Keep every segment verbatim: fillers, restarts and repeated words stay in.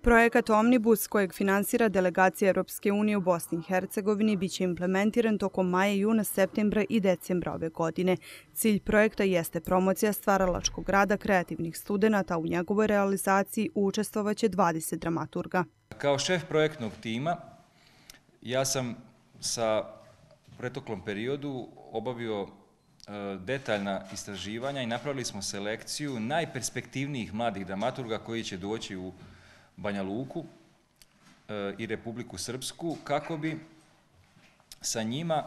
Projekat Omnibus, kojeg finansira delegacija Europske unije u Bosni i Hercegovini, biće implementiran tokom maja, juna, septembra i decembra ove godine. Cilj projekta jeste promocija stvaralačkog rada kreativnih studenata. U njegovoj realizaciji učestvovaće dvadeset dramaturga. Kao šef projektnog tima, ja sam sa pretoklom periodu obavio detaljna istraživanja i napravili smo selekciju najperspektivnijih mladih dramaturga koji će doći u Banja Luku i Republiku Srpsku kako bi sa njima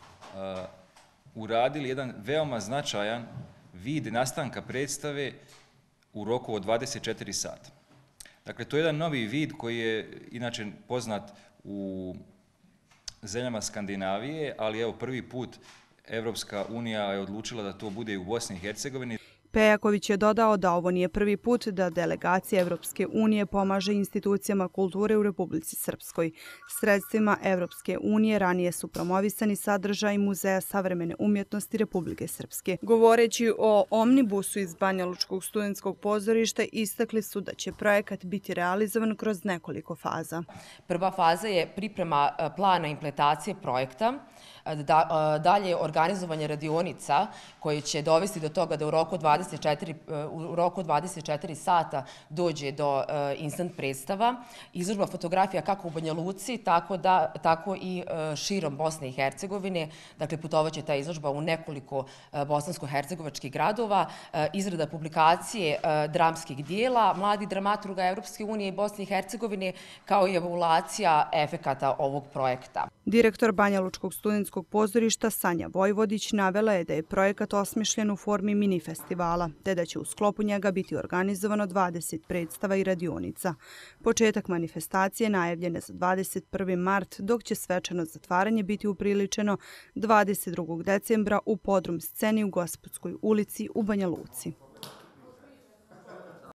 uradili jedan veoma značajan vid nastanka predstave u roku od dvadeset četiri sata. Dakle, to je jedan novi vid koji je inače poznat u zemljama Skandinavije, ali evo prvi put Evropska unija je odlučila da to bude i u Bosni i Hercegovini. Pejaković je dodao da ovo nije prvi put da delegacija Evropske unije pomaže institucijama kulture u Republici Srpskoj. Sredstvima Evropske unije ranije su promovisani sadržaji Muzeja savremene umjetnosti Republike Srpske. Govoreći o Omnibusu iz Banjalučkog studentskog pozorišta, istakli su da će projekat biti realizovan kroz nekoliko faza. Prva faza je priprema plana implementacije projekta, dalje organizovanje radionica koje će dovesti do toga da u roku dvadeset četiri, u roku dvadeset četiri sata dođe do instant predstava, izložba fotografija kako u Banja Luci, tako, da, tako i širom Bosne i Hercegovine. Dakle, putovaće ta izložba u nekoliko bosansko-hercegovačkih gradova, izrada publikacije dramskih dijela, mladih dramaturga Evropske unije i Bosne i Hercegovine, kao i evaluacija efekata ovog projekta. Direktor Banjalučkog studentskog pozorišta Sanja Vojvodić navela je da je projekat osmišljen u formi mini festivala, te da će u sklopu njega biti organizovano dvadeset predstava i radionica. Početak manifestacije najavljen je za dvadeset prvi mart, dok će svečano zatvaranje biti upriličeno dvadeset drugog decembra u podrum sceni u Gospodskoj ulici u Banja Luci.